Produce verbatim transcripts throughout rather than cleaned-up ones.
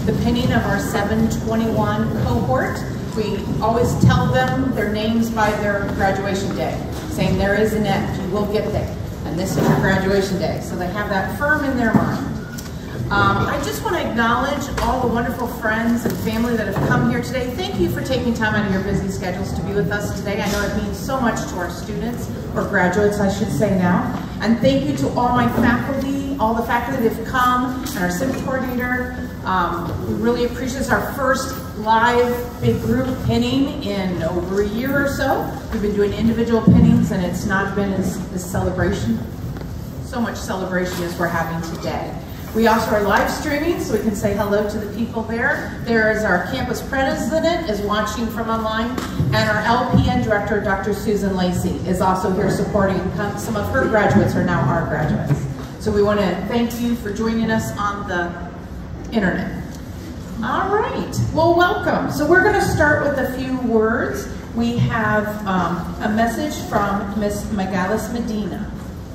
the pinning of our seven twenty-one cohort. We always tell them their names by their graduation day, saying there is an end, you will get there, and this is your graduation day. So they have that firm in their mind. Um, I just want to acknowledge all the wonderful friends and family that have come here today. Thank you for taking time out of your busy schedules to be with us today. I know it means so much to our students, or graduates I should say now. And thank you to all my faculty, all the faculty that have come, and our civic coordinator. Um, we really appreciate this. Our first live big group pinning in over a year or so. We've been doing individual pinnings, and it's not been as this celebration, so much celebration as we're having today. We also are live streaming, so we can say hello to the people there. There is our campus president is watching from online, and our L P N director, Doctor Susan Lacey, is also here supporting. Some of her graduates are now our graduates. So we want to thank you for joining us on the internet. All right, well, welcome. So we're going to start with a few words. We have um, a message from Miss Magalis Medina.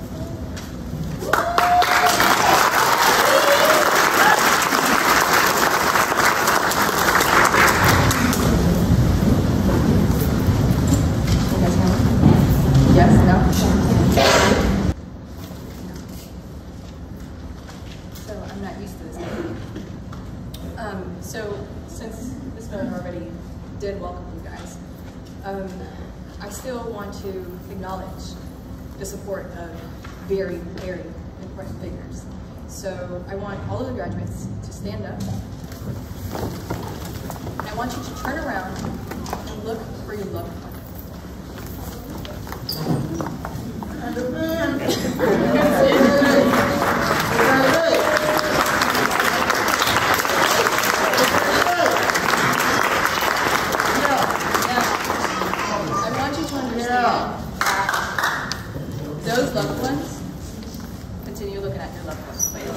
To acknowledge the support of very, very important figures. So I want all of the graduates to stand up. I want you to turn around and look where you look. Those loved ones, continue looking at your loved ones, please.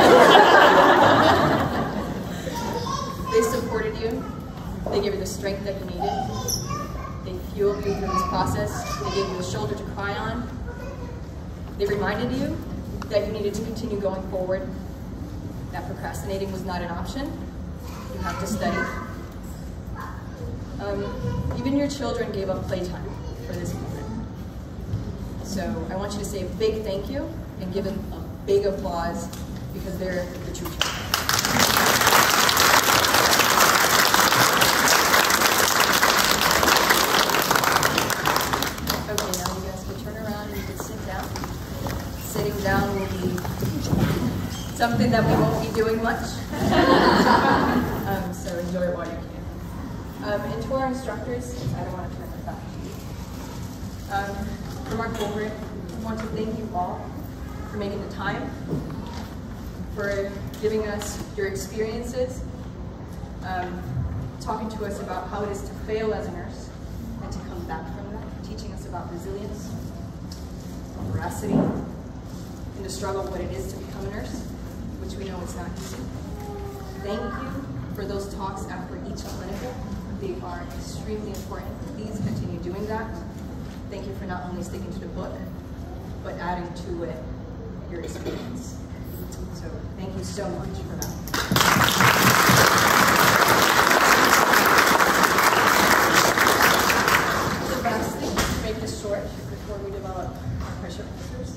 They supported you. They gave you the strength that you needed. They fueled you through this process. They gave you a shoulder to cry on. They reminded you that you needed to continue going forward, that procrastinating was not an option. You have to study. Um, even your children gave up playtime for this moment. So I want you to say a big thank you and give them a big applause because they're the true children. Okay, now you guys can turn around and you can sit down. Sitting down will be something that we won't be doing much. um, so enjoy it while you can. Um, and to our instructors, I don't want to turn it back to you. Um, From our cohort, I want to thank you all for making the time, for giving us your experiences, um, talking to us about how it is to fail as a nurse and to come back from that, teaching us about resilience, veracity, and the struggle of what it is to become a nurse, which we know is not easy. Thank you for those talks after each clinical. They are extremely important. Please continue doing that. Thank you for not only sticking to the book, but adding to it your experience. So thank you so much for that. So lastly, to make this short before we develop our pressure answers.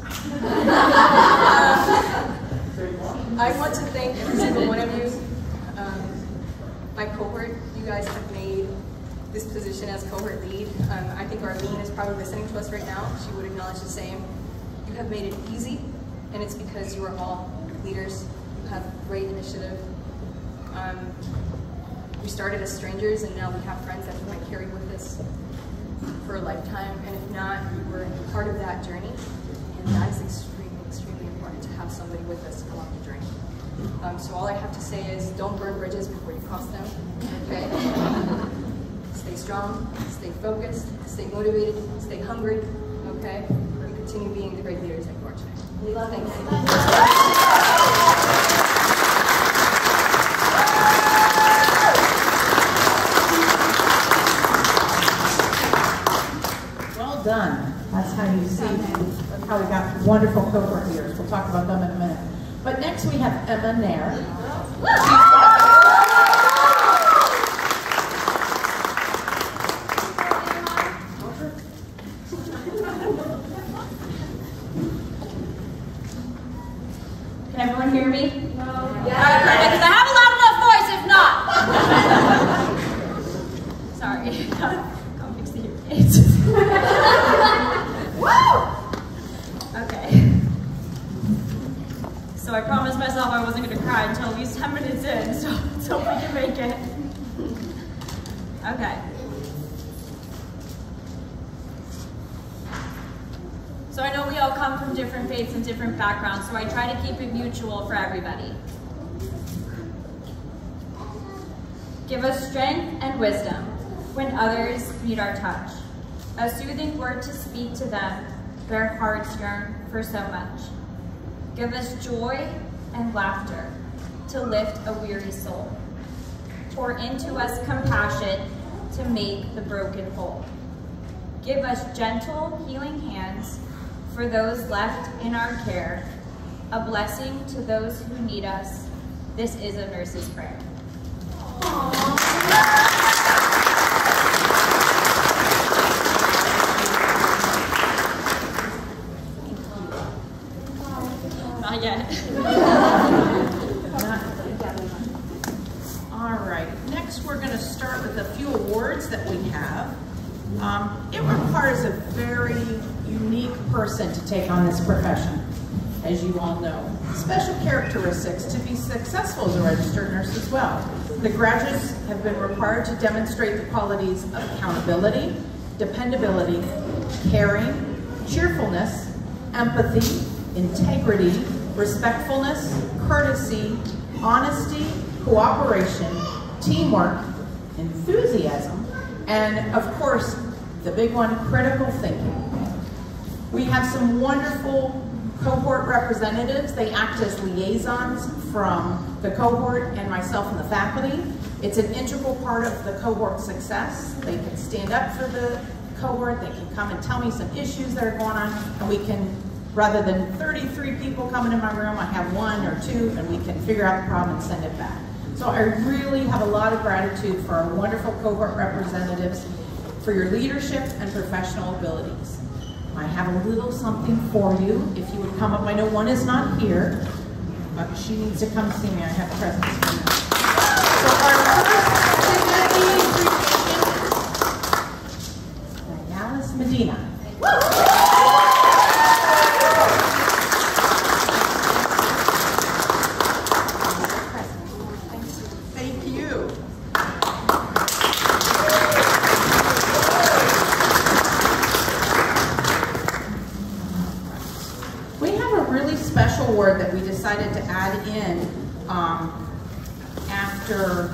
I want to thank every single one of you. Um, my cohort, you guys have made this position as cohort lead. Um, I think Arlene is probably listening to us right now. She would acknowledge the same. You have made it easy, and it's because you are all leaders. You have great initiative. Um, we started as strangers, and now we have friends that we might carry with us for a lifetime. And if not, we're part of that journey, and that is extremely, extremely important to have somebody with us along the journey. Um, so all I have to say is don't burn bridges before you cross them, okay? Stay strong, stay focused, stay motivated, stay hungry, okay? And continue being the great leaders that you are today. We love you. Well done. That's how you see how we got wonderful cohort leaders. We'll talk about them in a minute. But next we have Emma Nair. Okay. So I know we all come from different faiths and different backgrounds, so I try to keep it mutual for everybody. Give us strength and wisdom when others need our touch. A soothing word to speak to them, their hearts yearn for so much. Give us joy and laughter to lift a weary soul. Pour into us compassion to make the broken whole. Give us gentle, healing hands for those left in our care. A blessing to those who need us. This is a nurse's prayer. Not yet. All right, next we're going to start with a few awards that we have. Um, it requires a very unique person to take on this profession, as you all know. Special characteristics to be successful as a registered nurse as well. The graduates have been required to demonstrate the qualities of accountability, dependability, caring, cheerfulness, empathy, integrity, respectfulness, courtesy, honesty, cooperation, teamwork, enthusiasm, and of course, the big one, critical thinking. We have some wonderful cohort representatives. They act as liaisons from the cohort and myself and the faculty. It's an integral part of the cohort success. They can stand up for the cohort, they can come and tell me some issues that are going on, and we can, rather than thirty-three people coming in my room, I have one or two, and we can figure out the problem and send it back. So I really have a lot of gratitude for our wonderful cohort representatives for your leadership and professional abilities. I have a little something for you. If you would come up, I know one is not here, but she needs to come see me. I have presents for her. So our first appreciation, Alice Medina. Thank you. Special award that we decided to add in um, after,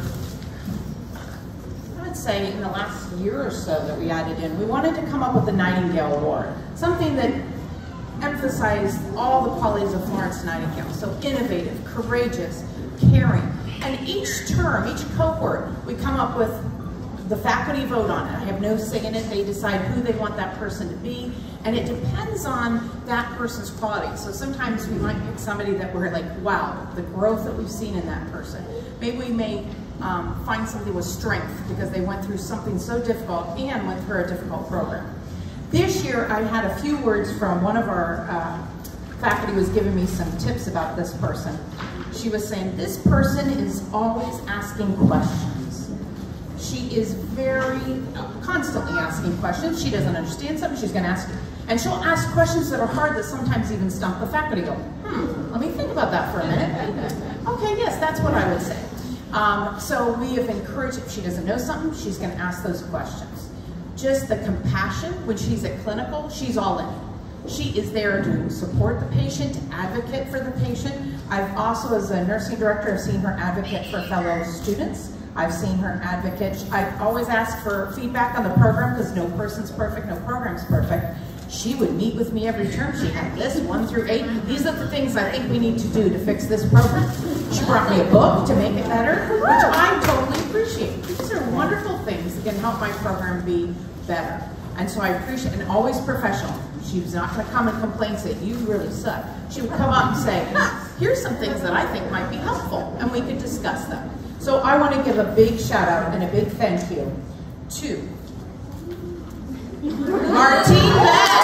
I would say in the last year or so that we added in. We wanted to come up with the Nightingale Award, something that emphasized all the qualities of Florence Nightingale. So innovative, courageous, caring. And each term, each cohort, we come up with, the faculty vote on it. I have no say in it. They decide who they want that person to be. And it depends on that person's quality. So sometimes we might pick somebody that we're like, wow, the growth that we've seen in that person. Maybe we may um, find somebody with strength because they went through something so difficult and went through a difficult program. This year I had a few words from one of our uh, faculty was giving me some tips about this person. She was saying, this person is always asking questions. She is very, uh, constantly asking questions. She doesn't understand something, she's gonna ask you. And she'll ask questions that are hard that sometimes even stump the faculty. Go, hmm, let me think about that for a minute. Okay, yes, that's what I would say. Um, so we have encouraged, if she doesn't know something, she's gonna ask those questions. Just the compassion, when she's at clinical, she's all in. She is there to support the patient, to advocate for the patient. I've also, as a nursing director, I've seen her advocate for fellow students. I've seen her advocate. I always ask for feedback on the program because no person's perfect, no program's perfect. She would meet with me every term. She had this, one through eight. These are the things I think we need to do to fix this program. She brought me a book to make it better, which I totally appreciate. These are wonderful things that can help my program be better. And so I appreciate, and always professional. She was not gonna come and complain and say, you really suck. She would come up and say, here's some things that I think might be helpful, and we could discuss them. So I want to give a big shout out and a big thank you to Martine Beck.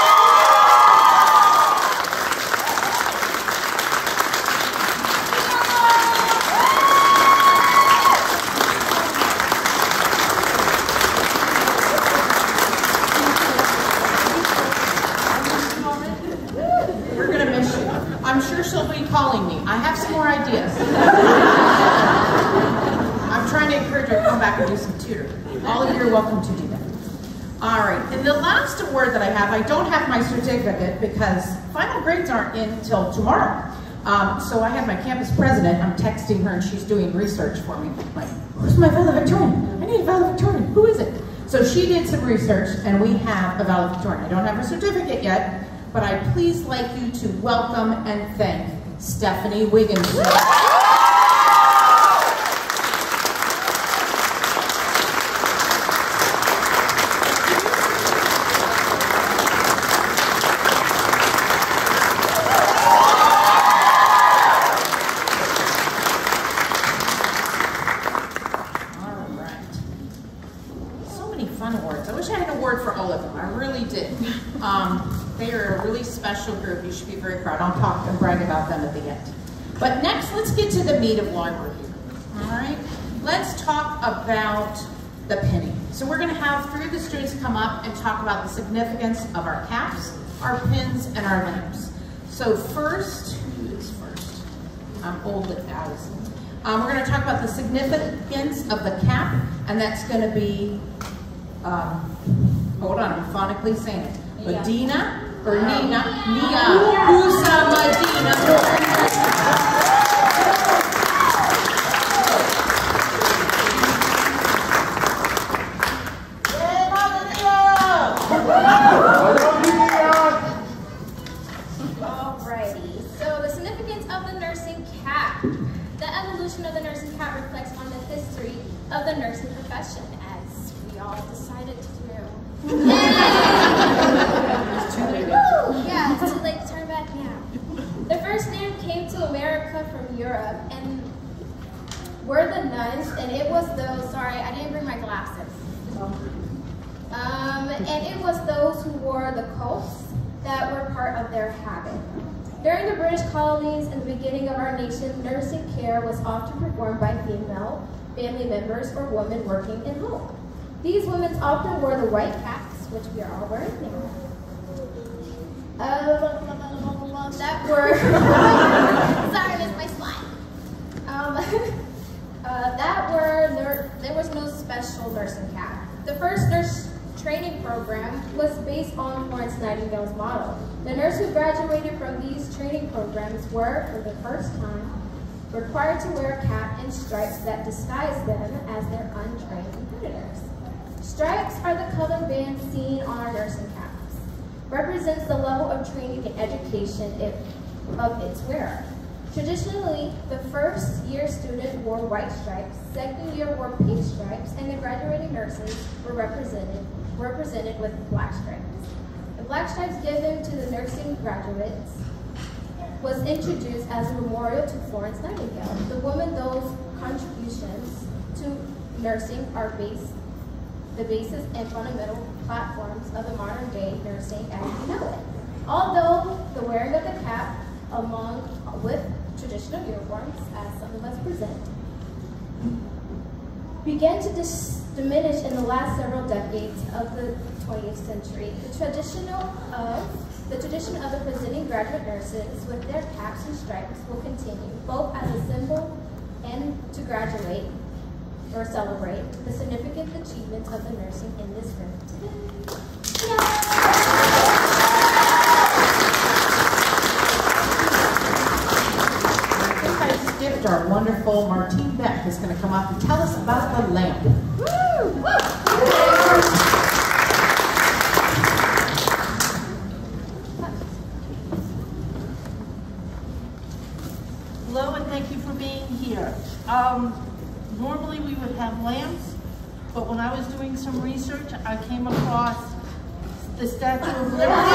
We're going to miss you. I'm sure she'll be calling me. I have some more ideas. I'm trying to encourage her. come back and do some tutoring. All of you are welcome to do that. All right, and the last award that I have, I don't have my certificate because final grades aren't in until tomorrow. Um, so I have my campus president, I'm texting her and she's doing research for me. I'm like, where's my valedictorian? I need a valedictorian, who is it? So she did some research and we have a valedictorian. I don't have her certificate yet, but I'd please like you to welcome and thank Stephanie Wiggins. Group. You should be very proud. I'll talk and brag about them at the end. But next, let's get to the meat of why we're here. All right? Let's talk about the pinning. So we're going to have three of the students come up and talk about the significance of our caps, our pins, and our lamps. So first, who is first? I'm old with Allison. Um, we're going to talk about the significance of the cap, and that's going to be, um, hold on, I'm phonetically saying it. Medina. Or Nina, Nia, Usa Medina. Alrighty, so the significance of the nursing cap. The evolution of the nursing cap reflects on the history of the nursing profession, as we all decided to do. Yeah, it's too late to turn back now. The first name came to America from Europe and were the nuns, and it was those, sorry, I didn't bring my glasses. Um, and it was those who wore the coats that were part of their habit. During the British colonies and the beginning of our nation, nursing care was often performed by female family members or women working in home. These women often wore the white caps, which we are all wearing now. Uh, that were, sorry, that's my slide. Um, uh, that were, there was no special nursing cap. The first nurse training program was based on Florence Nightingale's model. The nurses who graduated from these training programs were, for the first time, required to wear a cap and stripes that disguised them as their untrained competitors. Stripes are the color band seen on our nursing caps. Represents the level of training and education if, of its wearer. Traditionally, the first year student wore white stripes, second year wore pink stripes, and the graduating nurses were represented, represented with black stripes. The black stripes given to the nursing graduates was introduced as a memorial to Florence Nightingale. The woman, those contributions to nursing are based the basis and fundamental platforms of the modern day nursing as we know it. Although the wearing of the cap along with traditional uniforms, as some of us present, began to dis diminish in the last several decades of the twentieth century. The traditional of the tradition of the presenting graduate nurses with their caps and stripes will continue, both as a symbol and to graduate or celebrate the significant achievements of the nursing in this room today. I think I skipped our wonderful Martine Beck is going to come up and tell us about the lamp. Woo! Woo! Hello and thank you for being here. Um, Normally we would have lamps, but when I was doing some research, I came across the Statue of Liberty.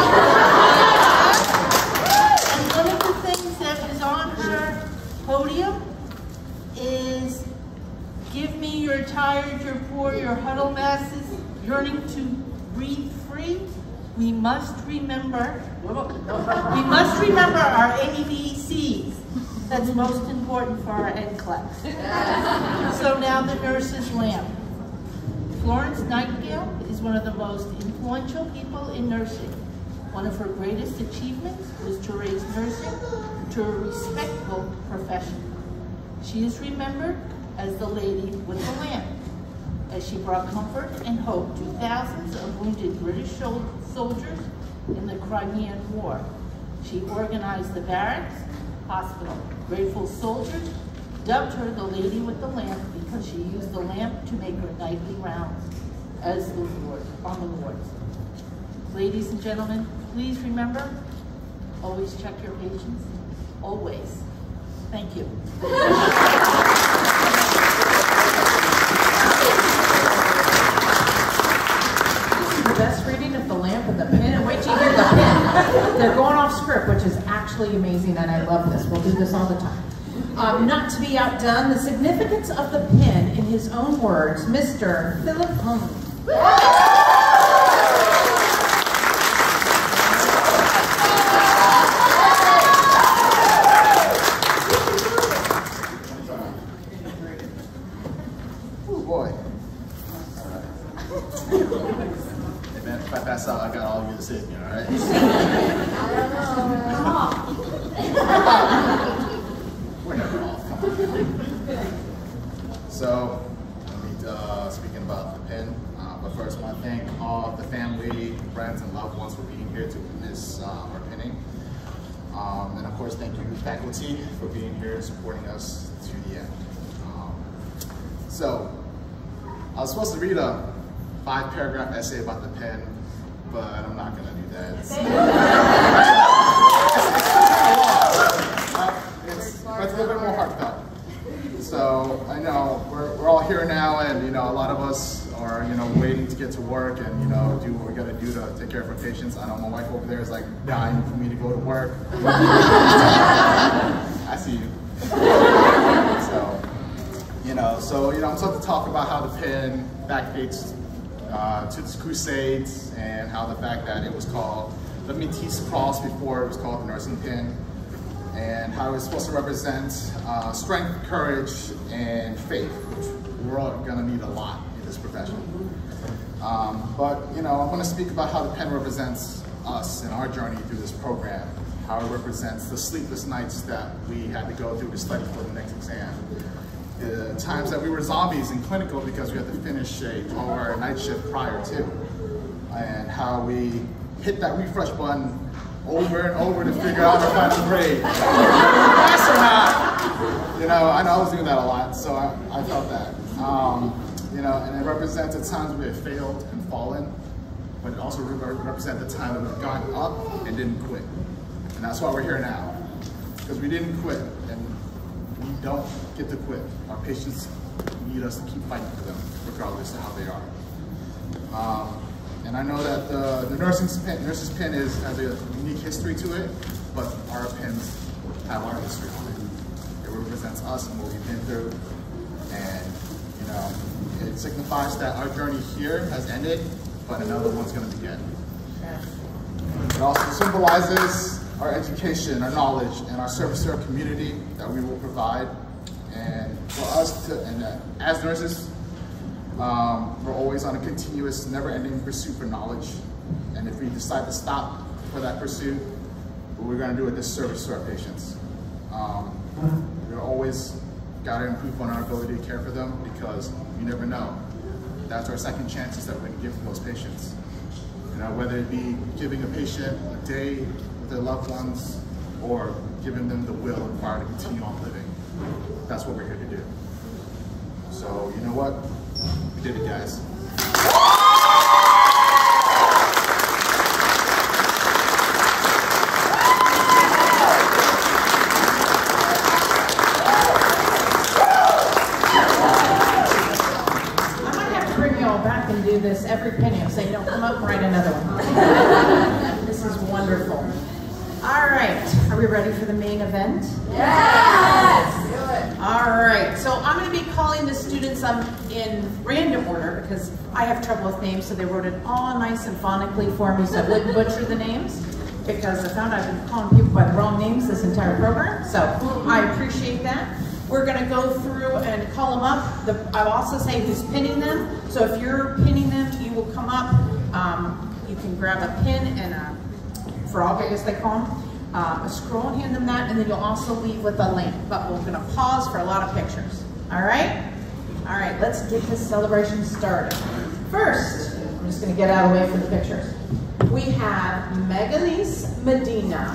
And one of the things that is on her podium is, give me your tired, your poor, your huddled masses, yearning to breathe free. We must remember, we must remember our A B Cs. That's most important for our N class. So now the nurse's lamp. Florence Nightingale is one of the most influential people in nursing. One of her greatest achievements was to raise nursing to a respectable profession. She is remembered as the lady with the lamp. as she brought comfort and hope to thousands of wounded British sol- soldiers in the Crimean War. She organized the barracks, hospital. Grateful soldiers dubbed her the lady with the lamp because she used the lamp to make her nightly rounds as the ward, on the wards. Ladies and gentlemen, please remember, always check your patients, always. Thank you. The best reading of the lamp and the pin, and wait till you hear the pin. They're going off script, which is actually amazing, and I love this. We'll do this all the time. Um, not to be outdone, the significance of the pin in his own words, Mister Philip Hung. Oh boy. Hey man, if I pass out, I got all of you to save me, alright? We're never off. So, let me, uh, speaking about the pin, uh, but first I want to thank all the family, friends, and loved ones for being here to witness um, our pinning. Um, and of course, thank you faculty for being here and supporting us to the end. Um, so, I was supposed to read a five paragraph essay about the pen, but I'm not going to do that. It's, it's, it's a little bit more heartfelt. So I know we're, we're all here now, and you know a lot of us are you know waiting to get to work and you know do what we got to do to take care of our patients. I know my wife over there is like dying for me to go to work. I see you. So you know, so you know I'm supposed to talk about how the pen backdates uh, to the Crusades and how the fact that it was called the Métis Cross before it was called the nursing pin, and how it's supposed to represent uh, strength, courage, and faith, which we're all gonna need a lot in this profession. Um, but, you know, I'm gonna speak about how the pen represents us in our journey through this program, how it represents the sleepless nights that we had to go through to study for the next exam, the times that we were zombies in clinical because we had to finish a twelve hour night shift prior to, and how we hit that refresh button over and over to figure out our final grade. Pass or not? You know, I know I was doing that a lot, so I, I felt that. Um, you know, and it represents the times we have failed and fallen, but it also represents the time that we've gotten up and didn't quit. And that's why we're here now, because we didn't quit, and we don't get to quit. Our patients need us to keep fighting for them, regardless of how they are. Um, And I know that the, the nursing pin, nurse's pin is, has a unique history to it, but our pins have our history on it. It represents us and what we've been through. And, you know, it signifies that our journey here has ended, but another one's going to begin. It also symbolizes our education, our knowledge, and our service to our community that we will provide. And for us to, and uh, as nurses, Um, we're always on a continuous, never-ending pursuit for knowledge. And if we decide to stop for that pursuit, we're going to do a disservice to our patients. Um, we're always got to improve on our ability to care for them, because you never know. That's our second chances that we're going to give to those patients. You know, whether it be giving a patient a day with their loved ones or giving them the will required to continue on living. That's what we're here to do. So, you know what? We did it, guys. And do this every penny. I'll say, no, come up and write another one. This is wonderful. All right, are we ready for the main event? Yes! All right, so I'm going to be calling the students um, in random order because I have trouble with names, so they wrote it all nice and phonically for me so I wouldn't butcher the names, because I found I've been calling people by the wrong names this entire program, so I appreciate that. We're going to go through and call them up. The, I'll also say who's pinning them. So if you're pinning them, you will come up. Um, you can grab a pin and a frog, I guess they call them, uh, a scroll, and hand them that, and then you'll also leave with a link. But we're going to pause for a lot of pictures. All right? All right, let's get this celebration started. First, I'm just going to get out of the way for the pictures. We have Megalise Medina.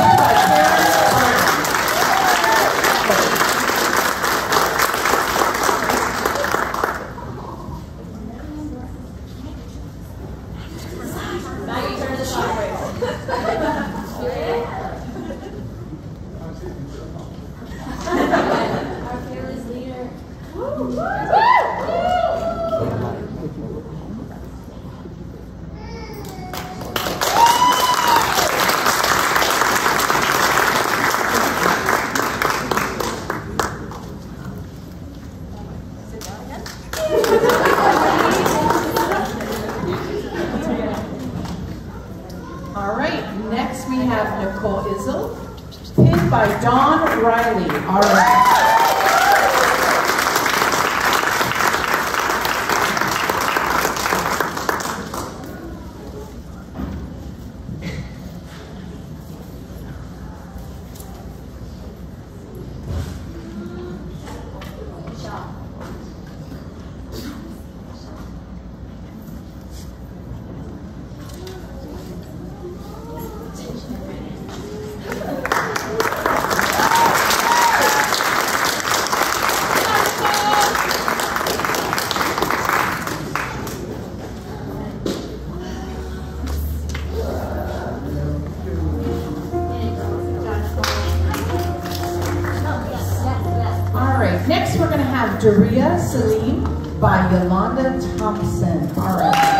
Daria Salim by Yolanda Thompson. All right.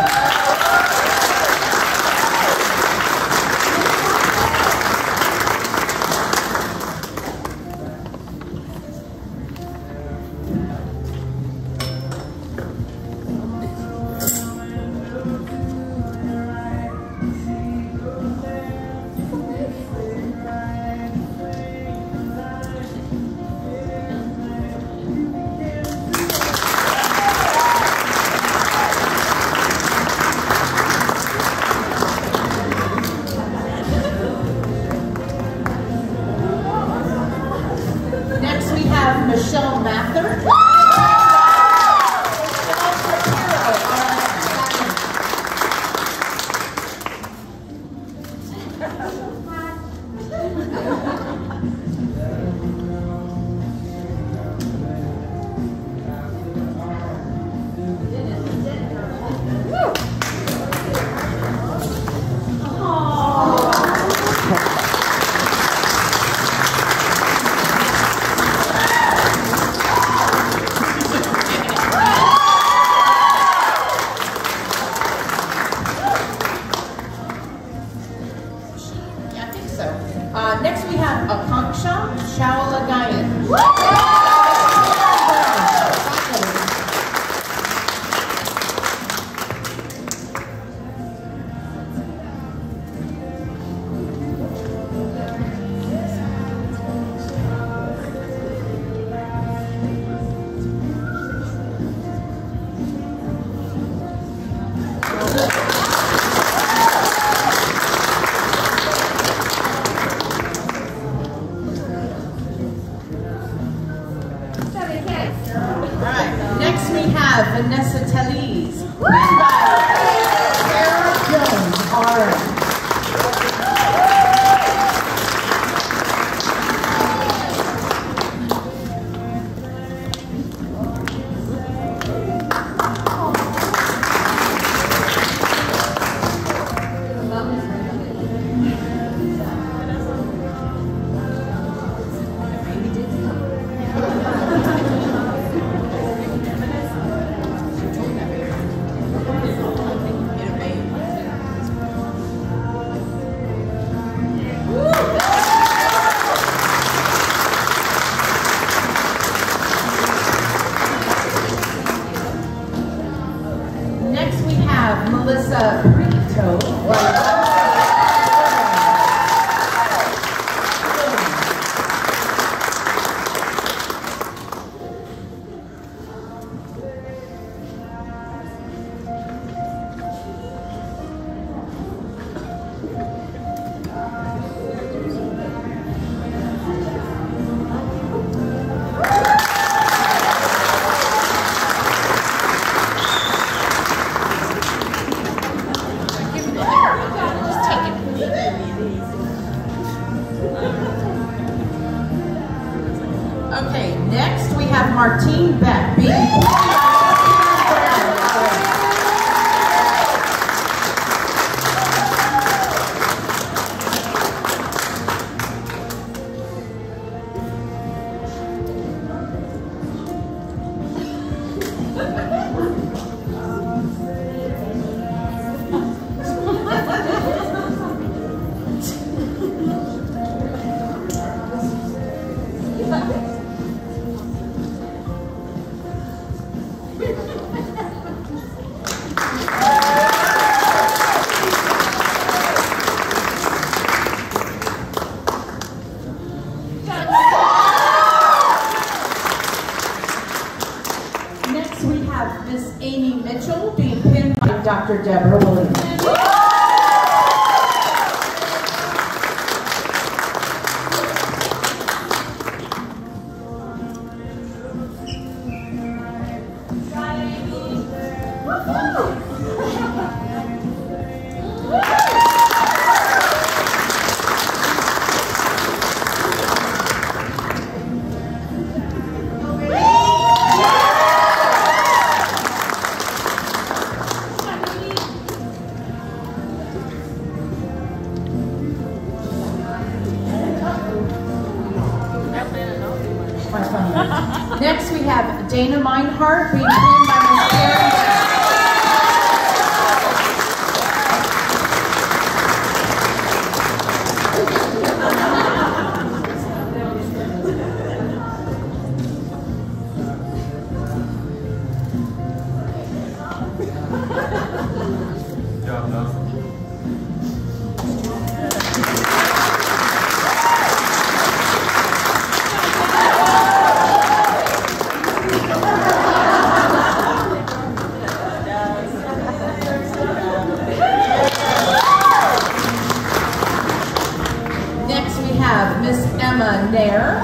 have Miss Amy Mitchell being pinned by Doctor Deborah Williams. Next, we have Dana Meinhardt being pinned by Miss Karen. Miss Emma Nair.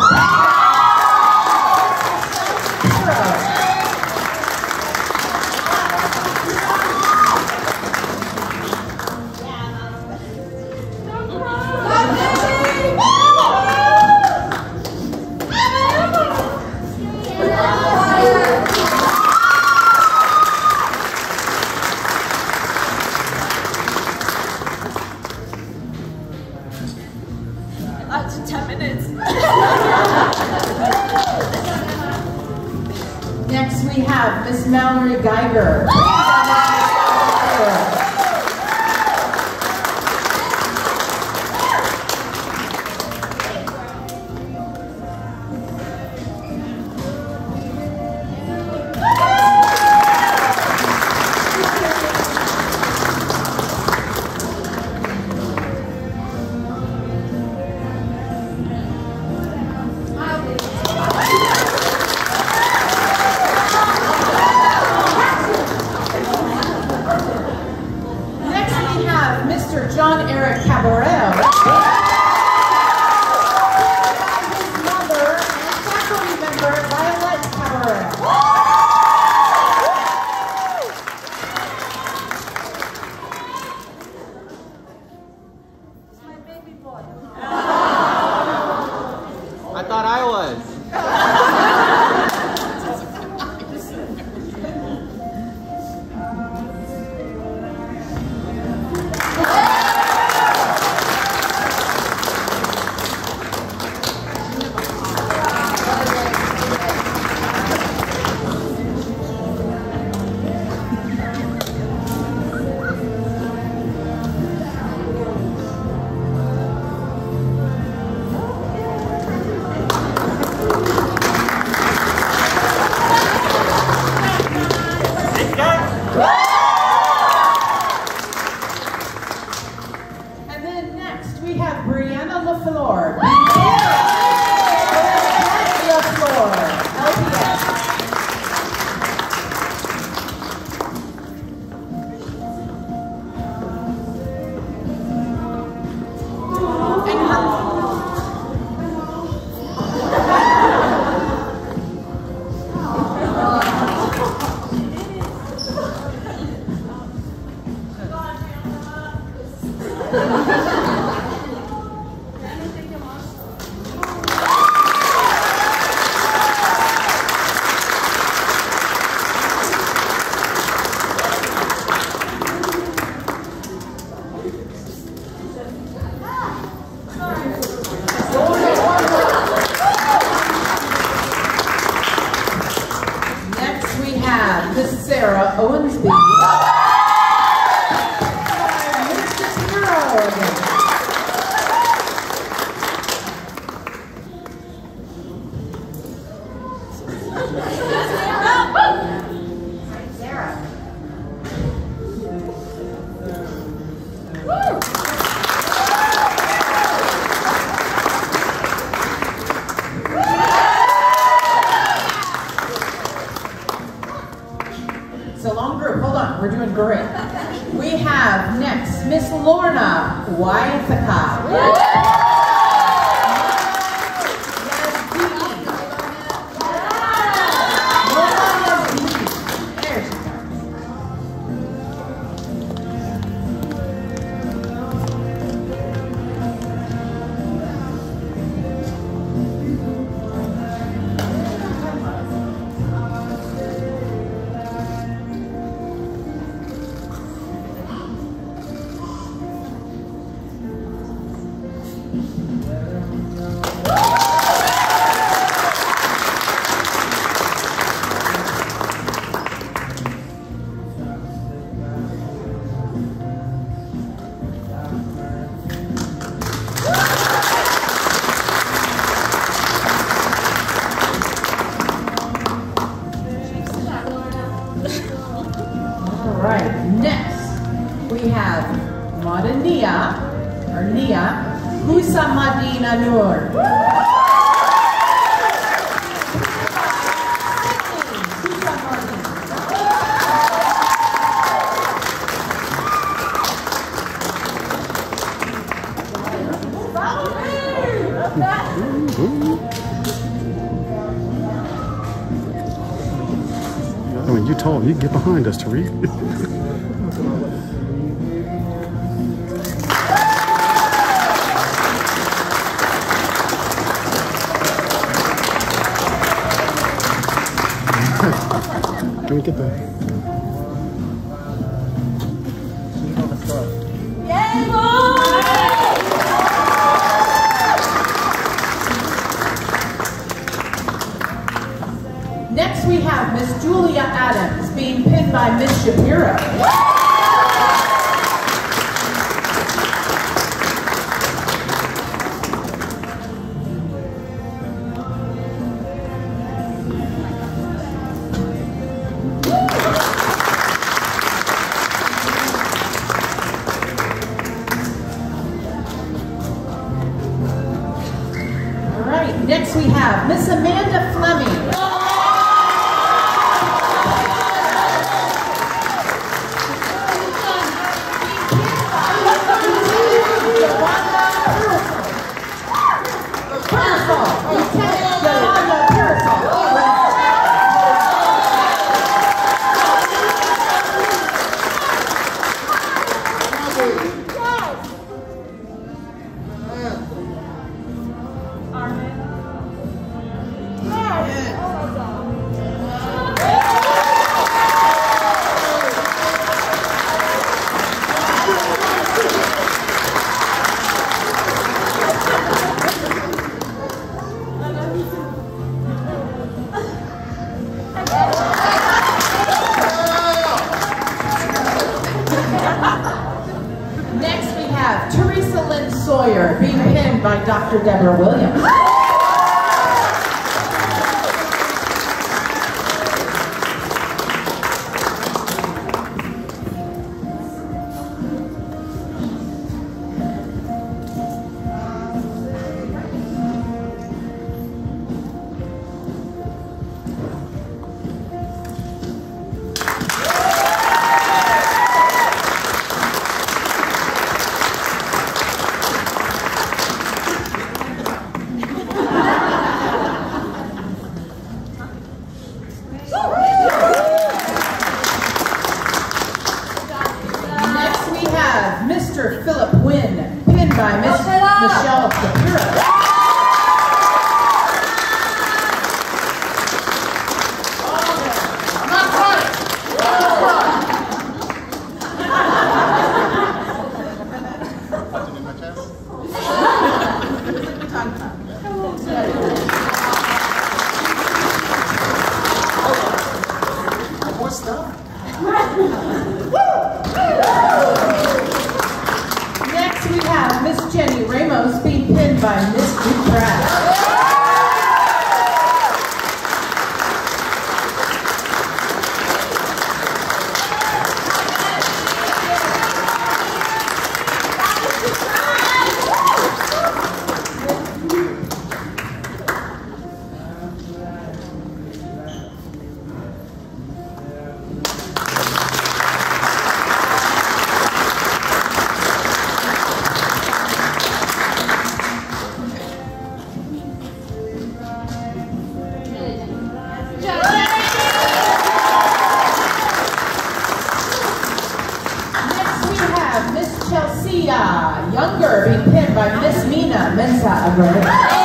ten minutes. Next we have Miss Mallory Geiger. Mister John Eric Cabarel, his mother and faculty member Violet Cabarel. My baby boy. I thought I was. We have Brianna LaFleur. LaFleur, L P S. Miss Sarah Owensby. Mister Hero. Sarah. It's a long group. Hold on. We're doing great. We have next Miss Lorna Wyethaka. I mean, you tall, you can get behind us, Tariq. Can we get that? Next we have Miss Julia Adams being pinned by Miss Shapiro. All right, next we have Miss Amanda Fleming. Being pinned by Doctor Deborah Williams. Mister Philip Wynn, pinned by Miss Michelle Shapiro. Next we have Miss Jenny Ramos being pinned by Miss Duprat. Unger being pinned by Miss Mina Mensa Unger.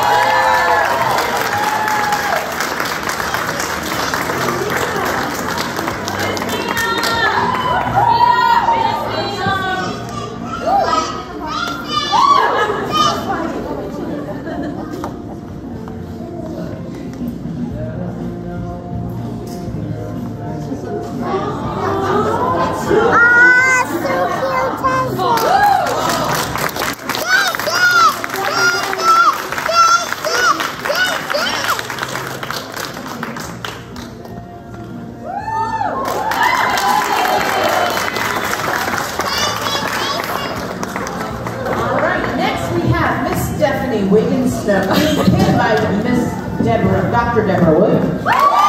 Wiggins, being pinned by Miss Deborah, Doctor Deborah Williams.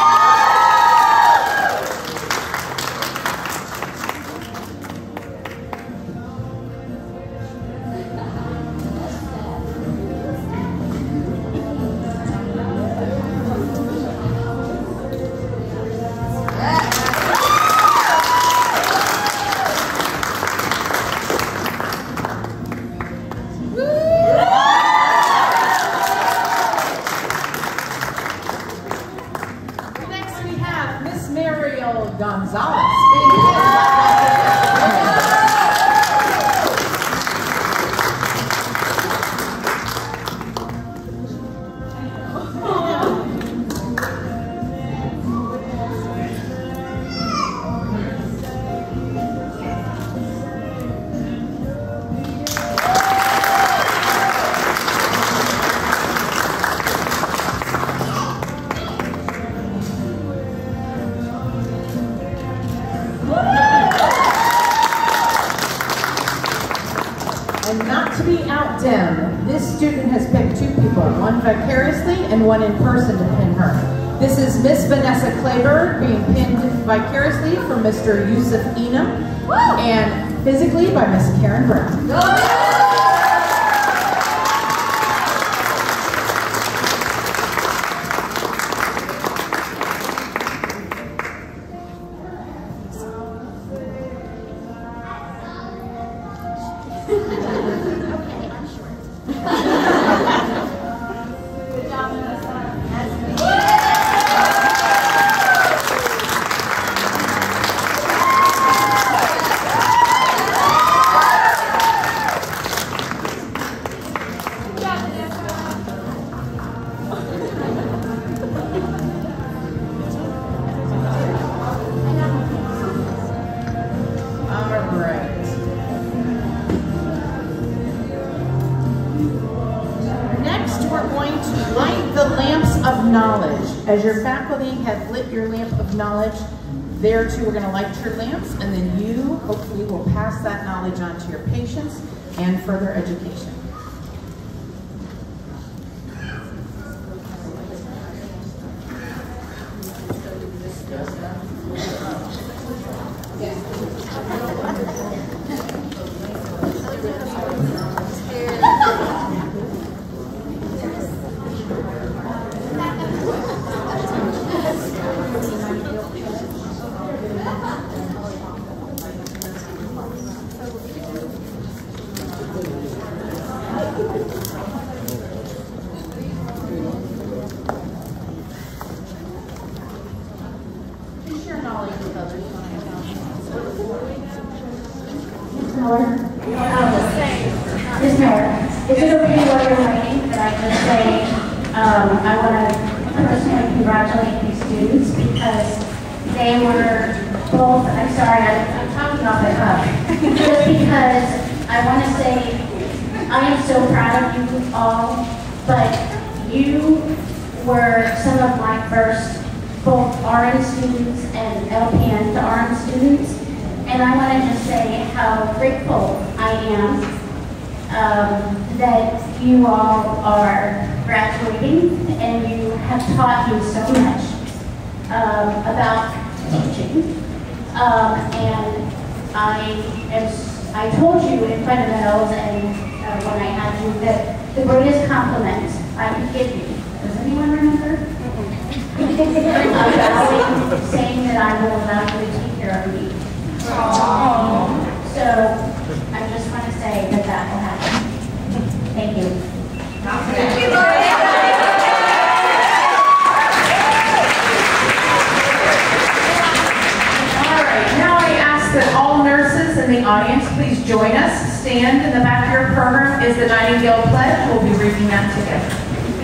Gonzalez. And not to be outdone, this student has picked two people, one vicariously and one in person to pin her. This is Miss Vanessa Claiborne being pinned vicariously for Mister Yusuf Enam and physically by Miss Karen Brown. Knowledge. As your faculty have lit your lamp of knowledge, there too we're going to light your lamps, and then you hopefully will pass that knowledge on to your patients and further education. Miz Miller, is it okay while you're waiting that I just say um, I want to personally congratulate these students because they were both, I'm sorry, I'm, I'm talking off the cuff, just because I want to say I am so proud of you all, but you were some of my first both R N students and L P N to R N students, and I want to just say how grateful I am um, that you all are graduating and you have taught me so much um, about teaching. Um, and I, as I told you in fundamentals and uh, when I had you, that the greatest compliment I could give you, does anyone remember? About saying that I will allow you to take care of me. Aww. So I just want to say that that will happen. Thank you. All right, now I ask that all nurses in the audience please join us. Stand in the back of your program is the Nightingale Pledge. We'll be reading that together.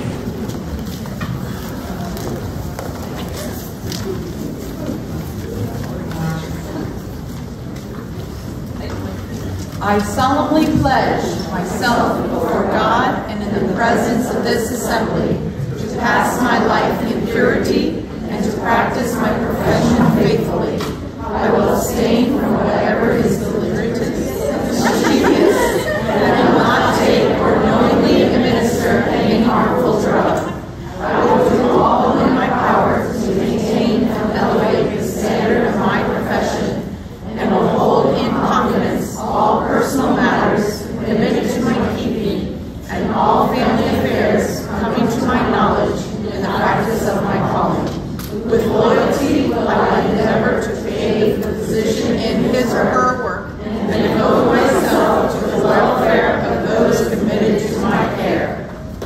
I solemnly pledge myself before God and in the presence of this assembly to pass my life in purity and to practice my profession faithfully. I will abstain from whatever is deleterious, mischievous, and I will not take or knowingly administer any harmful drug. I will do all in my power to maintain and elevate the standard of my profession and will hold in confidence all personal matters committed to my keeping and all family affairs coming to my knowledge in the practice of my calling. With loyalty, I will endeavor to pave the position in his or her work and devote myself to the welfare of those committed to my care.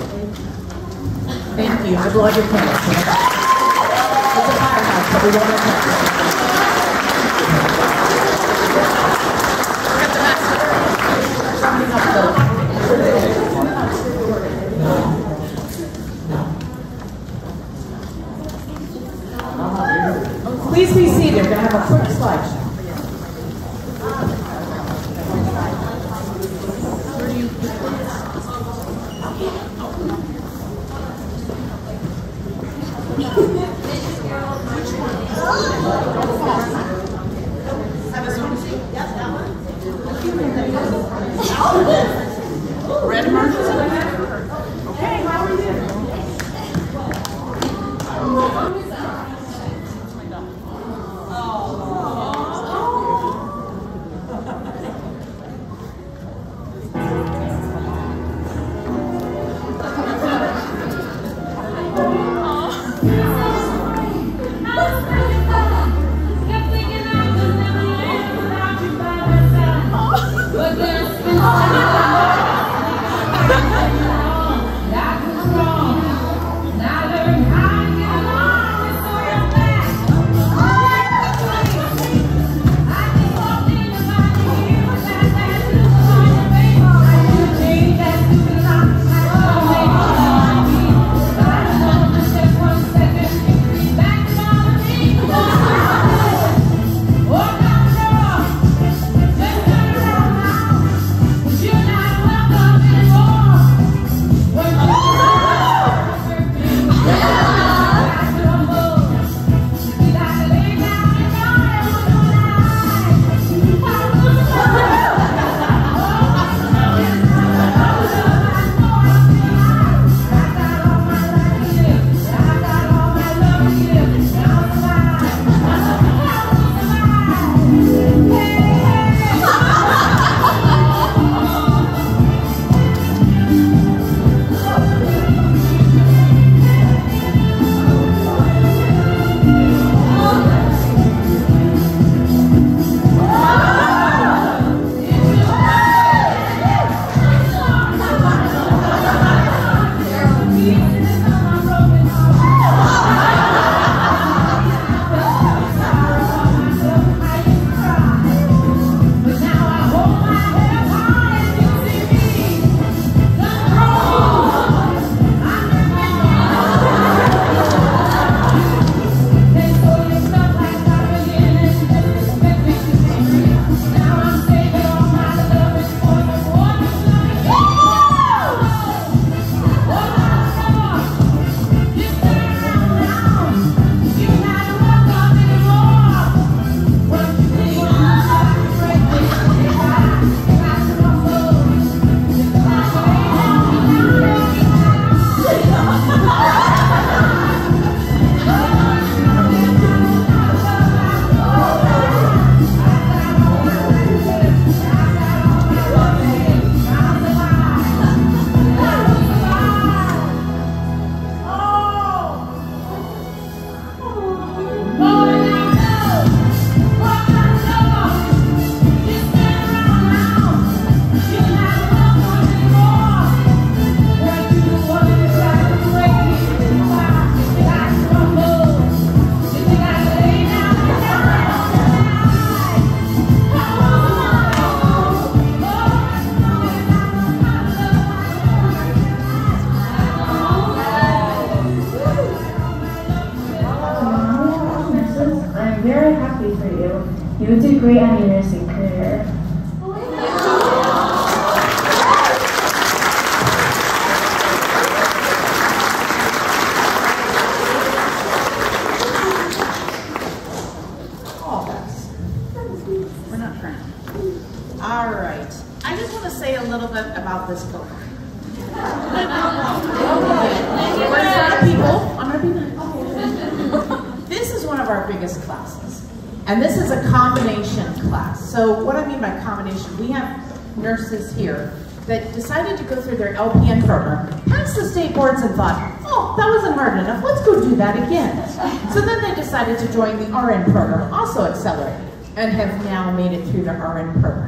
Thank you. I love your pen. It's a firehouse, but we don't have pen. Please be seated. We're going to have a quick slideshow. Red emergency? Okay, how are you? But there's You will do great on your nursing career. All that's. We're not trying. All right. I just want to say a little bit about this book. We're in front of people. I'm going to be nice. This is one of our biggest classes. And this is a combination class. So what I mean by combination, we have nurses here that decided to go through their L P N program, passed the state boards and thought, oh, that wasn't hard enough, let's go do that again. So then they decided to join the R N program, also accelerated, and have now made it through their R N program.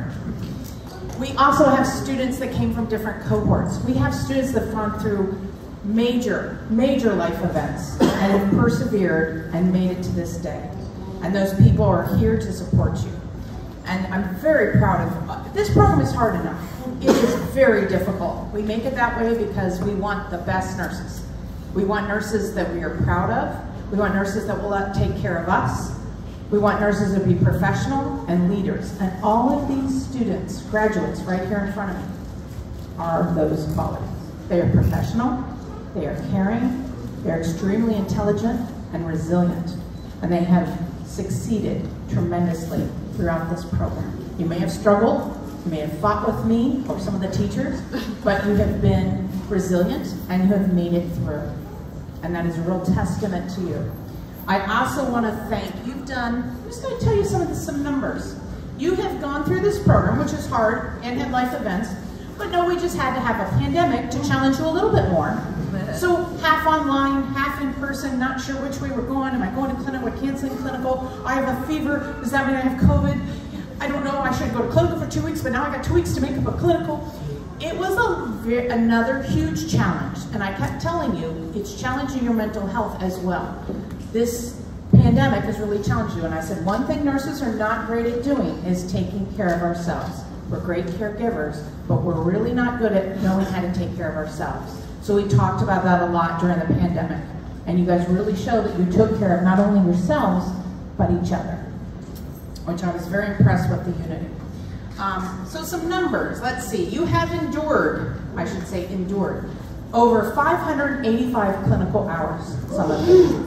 We also have students that came from different cohorts. We have students that have gone through major, major life events and have persevered and made it to this day. And those people are here to support you. And I'm very proud of, uh, this program is hard enough. It is very difficult. We make it that way because we want the best nurses. We want nurses that we are proud of. We want nurses that will uh, take care of us. We want nurses to be professional and leaders. And all of these students, graduates right here in front of me, are those qualities. They are professional, they are caring, they're extremely intelligent and resilient. And they have succeeded tremendously throughout this program. You may have struggled, you may have fought with me or some of the teachers, but you have been resilient and you have made it through. And that is a real testament to you. I also want to thank, you've done, I'm just going to tell you some of the, some numbers. You have gone through this program, which is hard, and had life events, but no, we just had to have a pandemic to challenge you a little bit more. So half online, half in person, not sure which way we're going. Am I going to clinical, we're canceling clinical? I have a fever, does that mean I have COVID? I don't know, I should go to clinical for two weeks, but now I got two weeks to make up a clinical. It was a, another huge challenge, and I kept telling you, it's challenging your mental health as well. This pandemic has really challenged you, and I said, one thing nurses are not great at doing is taking care of ourselves. We're great caregivers, but we're really not good at knowing how to take care of ourselves. So we talked about that a lot during the pandemic, and you guys really showed that you took care of not only yourselves, but each other, which I was very impressed with the unity. Um, so some numbers, let's see, you have endured, I should say endured, over five hundred eighty-five clinical hours, some of you.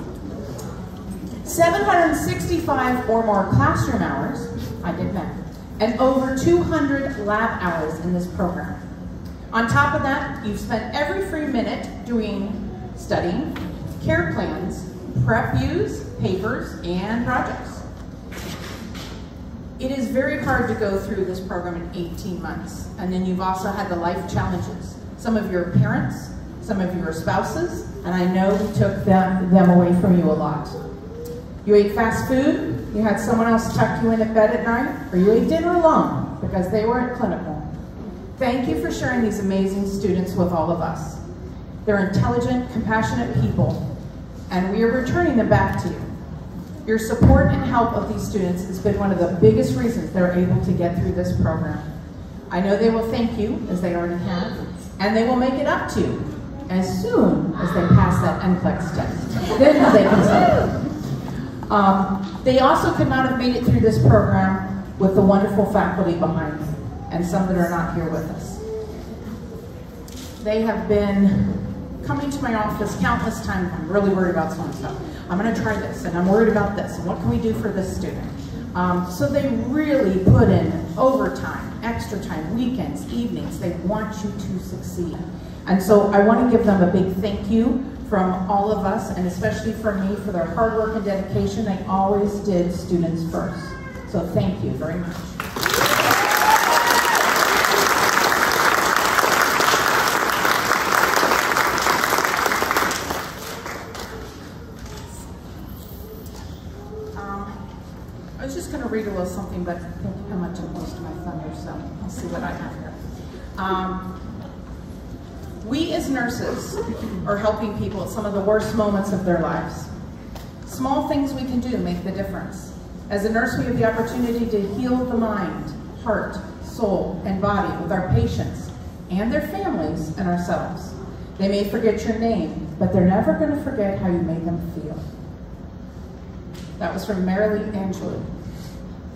seven hundred sixty-five or more classroom hours, I did math, and over two hundred lab hours in this program. On top of that, you've spent every free minute doing studying, care plans, prep views, papers, and projects. It is very hard to go through this program in eighteen months, and then you've also had the life challenges. Some of your parents, some of your spouses, and I know we took them, them away from you a lot. You ate fast food, you had someone else tuck you in at bed at night, or you ate dinner alone because they were at clinical. Thank you for sharing these amazing students with all of us. They're intelligent, compassionate people, and we are returning them back to you. Your support and help of these students has been one of the biggest reasons they're able to get through this program. I know they will thank you, as they already have, and they will make it up to you as soon as they pass that N C L E X test. Then they can celebrate. Um, they also could not have made it through this program with the wonderful faculty behind them, and some that are not here with us. They have been coming to my office countless times. I'm really worried about some stuff. I'm going to try this, and I'm worried about this, and what can we do for this student? Um, so they really put in overtime, extra time, weekends, evenings. They want you to succeed. And so I want to give them a big thank you from all of us, and especially from me, for their hard work and dedication. They always did students first. So thank you very much. I was just going to read a little something, but thank you how much I'm close to my thunder, so I'll see what I have here. Um, we as nurses are helping people at some of the worst moments of their lives. Small things we can do make the difference. As a nurse, we have the opportunity to heal the mind, heart, soul, and body with our patients and their families and ourselves. They may forget your name, but they're never going to forget how you made them feel. That was from Marilee Angelou.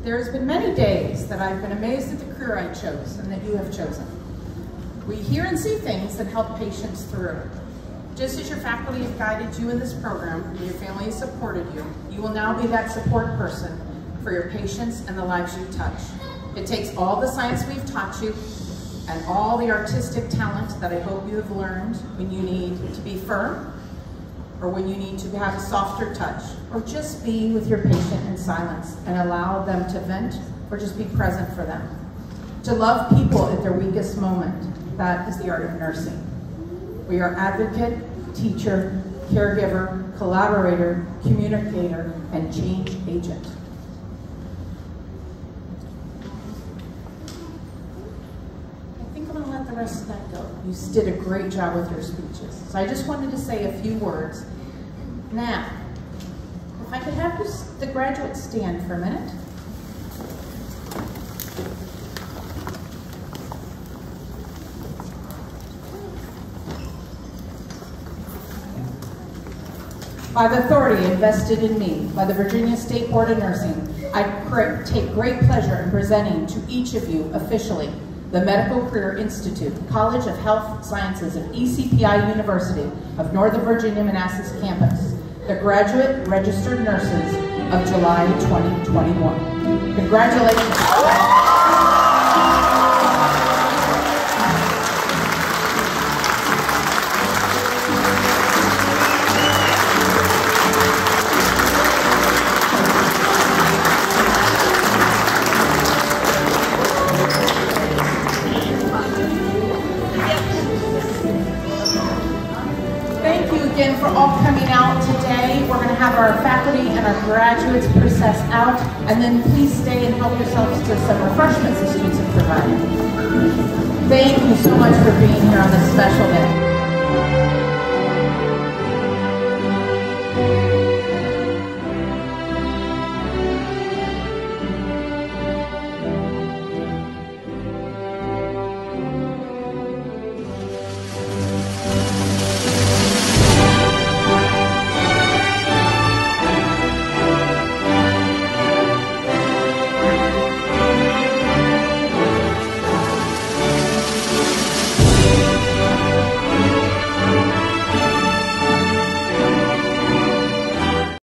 There's been many days that I've been amazed at the career I chose and that you have chosen. We hear and see things that help patients through. Just as your faculty have guided you in this program and your family has supported you, you will now be that support person for your patients and the lives you touch. It takes all the science we've taught you and all the artistic talent that I hope you have learned when you need to be firm, or when you need to have a softer touch, or just be with your patient in silence and allow them to vent, or just be present for them. To love people at their weakest moment, that is the art of nursing. We are advocate, teacher, caregiver, collaborator, communicator, and change agent. I think I'm gonna let the rest of that go. You did a great job with your speeches. So I just wanted to say a few words. Now, if I could have you, the graduates stand for a minute. By the authority invested in me by the Virginia State Board of Nursing, I take great pleasure in presenting to each of you officially the Medical Career Institute, College of Health Sciences of E C P I University of Northern Virginia Manassas campus, the Graduate Registered Nurses of July twenty twenty-one. Congratulations. For all coming out today. We're going to have our faculty and our graduates process out, and then please stay and help yourselves to some refreshments the students have provided. Thank you so much for being here on this special day.